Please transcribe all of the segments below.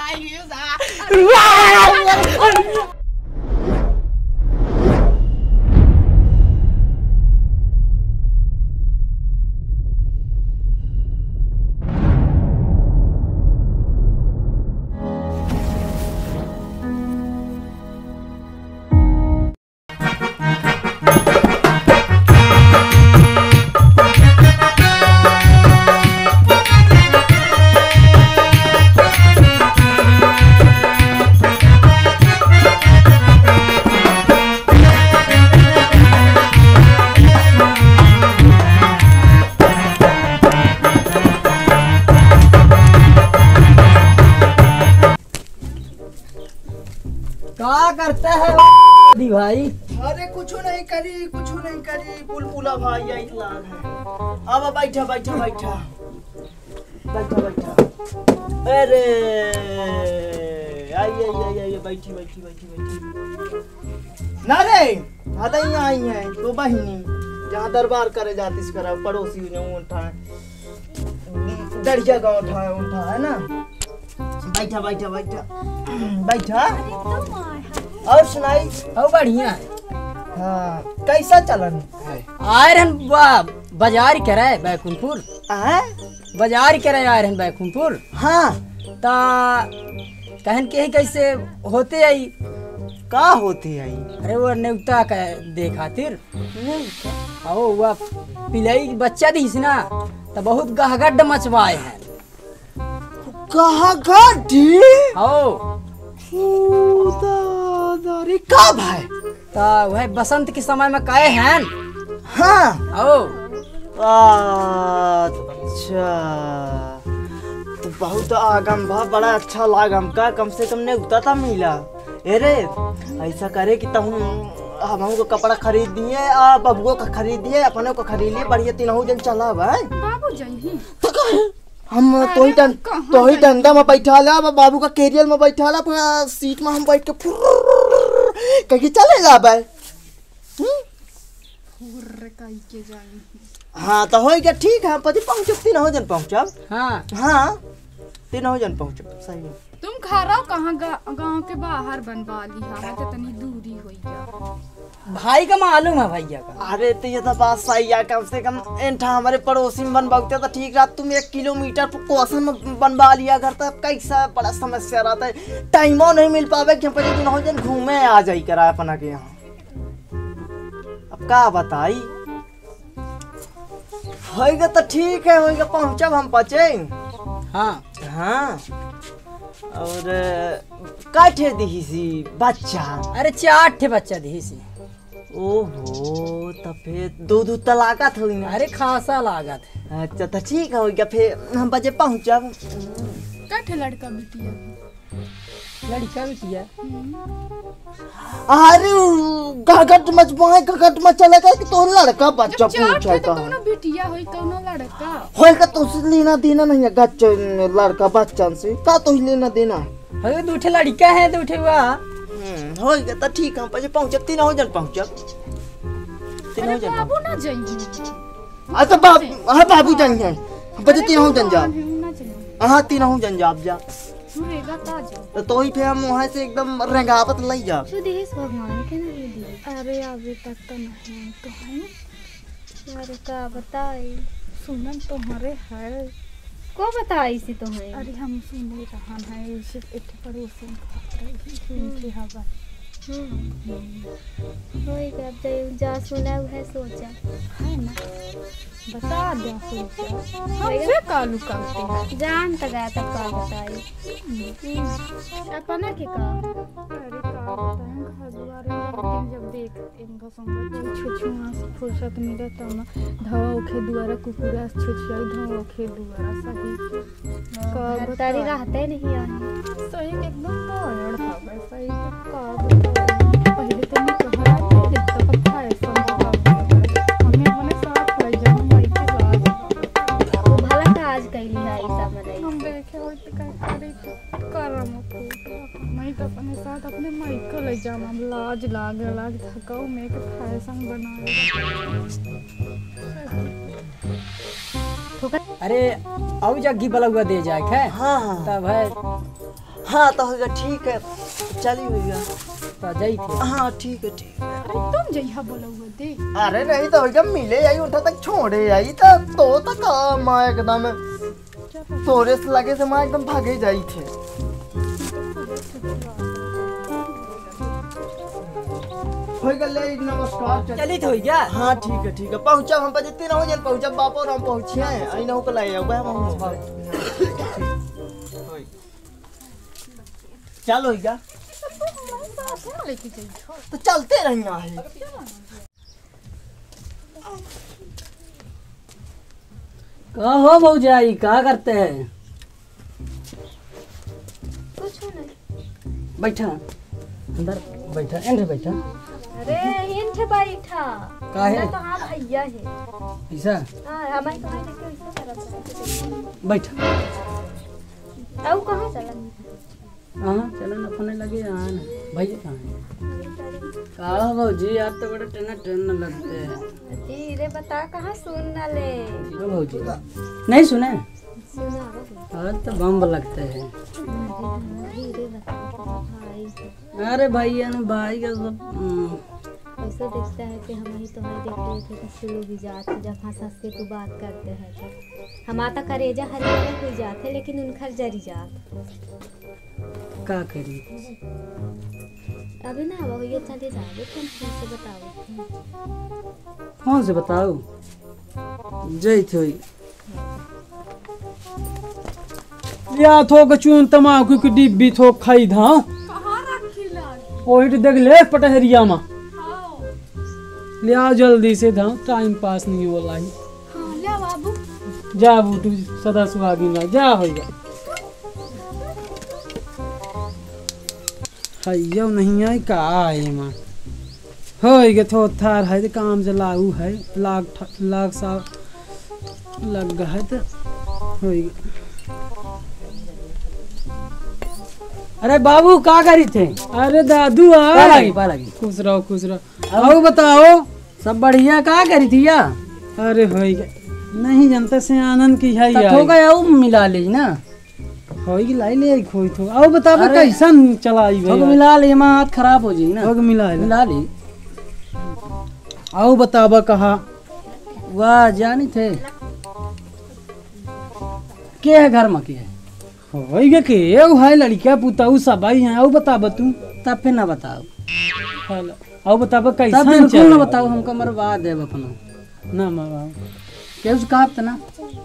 क्या करते है दी भाई? अरे कुछ नहीं करी बुलबुला भाई आई लाल है। अब बैठा बैठा बैठा बैठा बैठा। अरे आई बैठी बैठी बैठी बैठी ना रे आधा ही आई है तो बहिनी जहाँ दरबार करे जाती करा पड़ोसी ने उठा दरिया गाँव उठा है ना। बैठा बैठा बैठा बैठा और सुनाई। और बढ़िया। हाँ कैसा चलन है? आए रहन बाजार करे बैकुंठपुर। बाजार करे आए रहन बैकुंठपुर। हाँ ता कहन के कैसे होते आई? का होती आई? अरे वो नेवता का दे खातिर आओ वो पिलाई बच्चा दिस ना तो बहुत गहगड्ड मचवाए हैं। गहगड्डी? आओ रे कब है? ता वह बसंत के समय में कहे हैं। हाँ आओ। अच्छा तो बहुत आगम भा बड़ा अच्छा लागम का कम से कम ने उतना था मिला। अरे ऐसा करे कि तुम हम को कपड़ा खरीद दिए बबुओं का खरीद दिए अपने को खरीद लिए बढ़िया तीनों जन चला भाई बाबू जाइए तो हम तो ही डंडा में बैठा ला बाबू का कैरियर में बैठा ला पूरा सीट में हम बैठ के कहीं चलेगा भाई। हाँ तो हो गया ठीक है पति पहुँचब तीनों जन पहुँचब। हाँ हाँ तीनों जन पहुँचब सही है। तुम खा रहा हो कहाँ गांव के बाहर बनवा ली है तो तनी दूरी होई जा। भाई का मालूम है भैया का। अरे तो ये तो बात सही है कम से कम एंठा हमारे पड़ोसी में बनवाते तो ठीक रहा। तुम 1 किलोमीटर कोसन में बनवा लिया घर तब कैसा बड़ा समस्या रहता है टाइमो नहीं मिल पावे कि पहले दिन हो जन घूमे आ जाई करा अपना के यहाँ। अब का बताई होएगा तो ठीक है होएगा पहुँचब हम पचे। हाँ हाँ और काठे दी सी बच्चा? अरे 4 ठे बच्चा दी सी। ओहो तो फिर दो तलाकत हुई ना? अरे खासा लागत है। अच्छा तो ठीक है हो गया फिर हम बजे पहुँचब। कठे लड़का बिटिया लड़का बिटिया? अरे गगट मच चलेगा कि तो लड़का बच्चा पूछा तो कोनो बिटिया होई कोनो लड़का होएगा तो उससे लेना देना नहीं है गच लड़का बच्चन से का तो ही लेना देना। अरे 2 ठे लड़का है 2 ठे हुआ। होएगा तो ठीक हम बजे पहुँचब तीनों जन पहुँचब। अरे बाबू ना जाइए। अच्छा बाबू जन जाए बजे तीनों जन जाब। हाँ तीनों जन जाब जा तो ही फिर हम वहाँ से एकदम रंगावत लई जा। भगवान के ना अरे अभी तक तो नहीं तो है यार का बताई सुनन तुम्हारे है को बताई सी तुम्हें? अरे हम सुने रहन है सिर्फ एक पड़ोसी की हवा होई का जा सुना है सोचा है ना बता दो सोचा हमसे कालू करते हैं जान तक आया तक का बताई अपना के का। अरे का बताएं घर द्वार में जब देख इनका संग छुछुआ से फुर्सत मिले तो ना धवा ओखे द्वारा कुकुरा छुछिया धवा ओखे द्वारा सही का तारी रहते नहीं आए सही एकदम कायड़ था वैसा ही का पहले तो मैं कहा देखता पता है हमें अपने साथ ले जाना भाई के साथ भला का आज कैली है ऐसा मनाई हम देखे हो तो क्या करे करम को मैं तो अपने साथ अपने माई को ले जाना हम लाज थकाऊ में के फैशन बनाए। अरे आओ जग्गी बला हुआ दे जाए है। हाँ तब है हाँ तो होगा ठीक है चली भैया तो जाई थे हाँ ठीक है अरे तुम जइहा बोला हुआ दे अरे नहीं तो होगा मिले आई उठा तक छोड़े आई तो तक माँ एकदम तोरे से लगे से माँ एकदम भागे जाई थे होगा ले नमस्कार चली तो क्या हाँ ठीक है पहुँचा हम बजते ना हो जाए पहुँचा बाप और हम पहुँचे हैं आई ना हो कल आए हम चलो होगा लेके जइहा तो चलते रहना है का हो भौजाई का करते हैं कुछ नहीं। बैठा अंदर बैठा एंड बैठा अरे हिंठ बैठा काहे? ना तो हाँ भैया है ऐसा हाँ हमारे तो है कि वैसा करत बैठा है। अब कहाँ चला हाँ चलो ना अपने लगे हाँ ना भैया कहाँ है का भौजी आप तो बड़े ट्रेन लगते हैं जी रे बता कहाँ सुन ना ले हाँ भौजी नहीं सुने सुना हाँ तो बम लगते हैं धीरे बता भाई अरे भैया ने भाई का सब ऐसा देखता है कि हम ही तुम्हें देख रहे थे तो शुरू भी जाते जब हंस हंस के तू बात करते हैं तो हम आता करेजा हरियाणा कोई जाते लेकिन उनखर जरी जात का करी अभी ना वो ये चले जाओगे तुम फिर से बताओ कौन से बताओ जय थोई या थोक चून तमाकू की डिब्बी थोक खाई था ओहिट देख ले पटहरिया में लिया जल्दी से था टाइम पास नहीं हो रहा हाँ ले बाबू जा बूटू सदा सुहागी ना जा होगा हैया नहीं आई का आई मां होइगे थो थार है तो काम से लागू है लाग सा लग गया है तो होइगे अरे बाबू का करी थे अरे दादू पा लगी खुश रहो आओ बताओ सब बढ़िया का करी थी या अरे होइगे नहीं जानते से आनंद की है तो हो गया मिला ली ना होइगे लाई ले खोई थो आओ बताओ अरे, कैसन चलाई हो भैया मिला ली माँ हाथ खराब हो जी ना हो मिला है मिला ली आओ बतावा कहा वाह जानी थे के है घर में के है होइगे के एगो है लड़किया पुताऊ सब आई हैं आओ बतावा तू तब फिर ना बताओ हेलो आओ बतावा तब कैसन बिल्कुल ना चलाई बताओ हमको मरवा दे अपना ना मारा केहू से कहा ना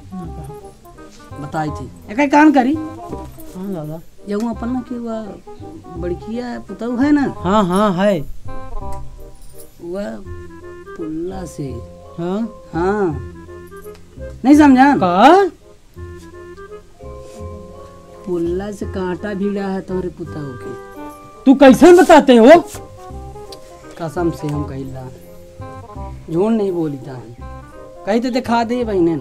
बताई थी एक काम करी हाँ दादा यू अपन ना कि वह बड़किया पुताऊ है ना हाँ हाँ है वह पुल्ला से हाँ हाँ नहीं समझा का पुल्ला से कांटा भिड़ा है तुम्हारे पुताऊ के तू कैसन बताते हो कसम से हम कहिला झूठ नहीं बोलता है कहीं तो दिखा दे बहने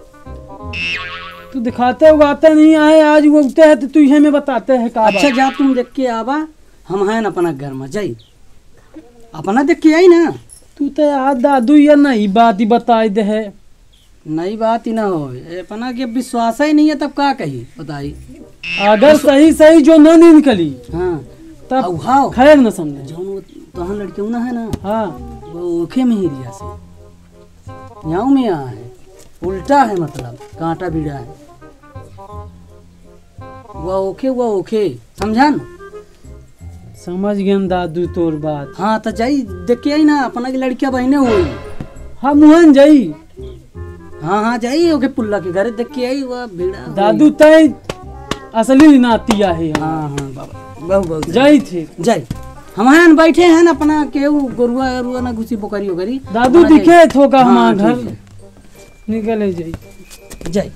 तू दिखाते उगाते नहीं आए आज उगते हैं तो तू ही में बताते हैं का अच्छा जा तुम देख के आवा हम हैं अपना घर में जाई अपना देख के आई ना तू तो आज दादू या नहीं बात ही बताई दे है नई बात ही ना हो अपना के विश्वास ही नहीं है तब का कही बताई अगर सही सही जो न निकली हाँ तब अब हाओ खैर न समझे जौन तोहन लड़कियों ना है ना हाँ वो ओखे में ही रिया से यहाँ में यहाँ है उल्टा है मतलब कांटा भिड़ा है वह ओखे समझा ना समझ गए दादू तोर बात हाँ तो जाई देख के आई ना अपना की लड़कियां बहने हुई हाँ मुहन जाई हाँ हाँ जाई ओके पुल्ला के घर देख के आई वह भिड़ा हुई। दादू तय असली नातिया है हाँ हाँ बाबा बहु बहु जाई थे जाई हम हैं बैठे हैं ना अपना केहू गोरुआ अरुआ ना घुसी पोखरी वगरी दादू दिखे थोका हाँ, हमारा घर ठीक है। निकले जाई जाई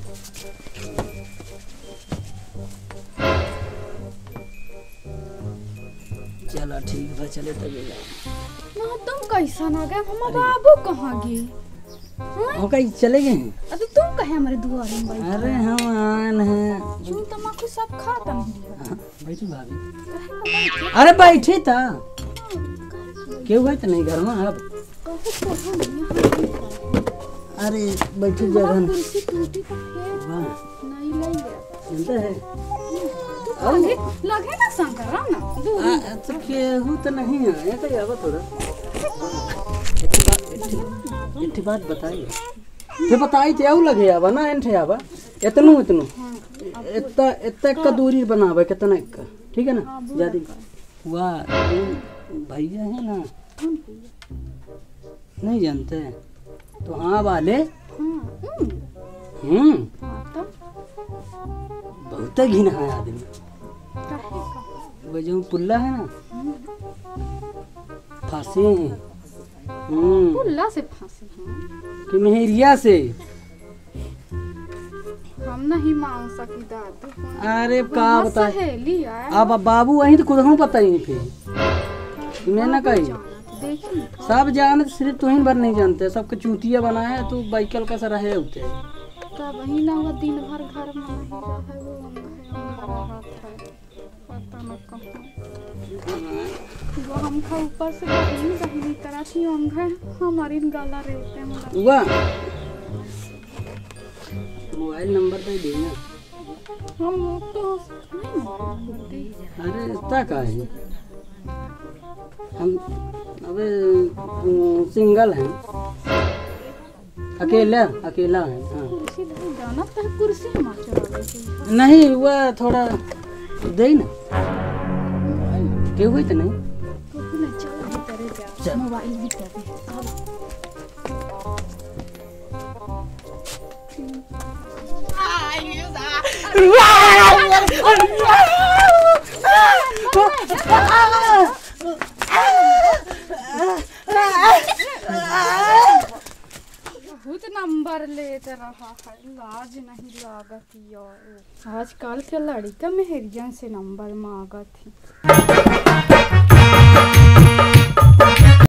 चलो ठीक है चले तब ना तुम कैसा ना गए हमारा बाबू कहाँ गए हम कहीं चले गए हैं अरे तुम कहे हमारे दुआरे में बैठे अरे हम आन हैं चून तमाकू सब खाता नहीं हाँ, बैठी भाभी कहे ना बैठे अरे बैठे था क्यों गए तो नहीं घर में अब कहे कहाँ नहीं अरे बैठे जगह कुर्सी टूटी तो है वाह नहीं ले गया जानते है तू लगे ना शंकर ना तो केहू तो नहीं है ये तो आवा थोड़ा एक बात बताइए ते बताई ते आऊ लगे आवा ना एंठे आवा इतनो इतना का दूरी बनावे कितना का ठीक है ना ज्यादा वाह भैया है ना नहीं जानते तो हाँ वाले बहुत घिना है आदमी वो जो पुल्ला है ना फांसे हैं पुल्ला से फांसे कि मेहरिया से हम नहीं मांग सकी दादी अरे का बता सहेली आया अब बाबू वही तो खुद हम पता ही नहीं फिर मैं ना कही देखी सब जानते सिर्फ तुम भर नहीं जानते सबके चूतिया बनाया है तो बाइकल का सा रहे होते तब वही ना वो दिन भर घर में नहीं रहे वो अंग है पता न कहाँ वो हमका ऊपर से गहरी गहरी तरह की अंग है हमारी गाला रहते हैं हुआ मोबाइल नंबर पे देना हम तो अरे इतना का है हम अबे सिंगल हैं अकेला है हाँ कुर्सी नहीं जाना तो कुर्सी में चढ़ा नहीं वह थोड़ा दे ना क्यों हुई तो नहीं चल भीतर जा मोबाइल भीतर बहुत नंबर लेते रहा है लाज नहीं लागत यार आजकल के लड़का मेहरियन से नंबर मांगत थी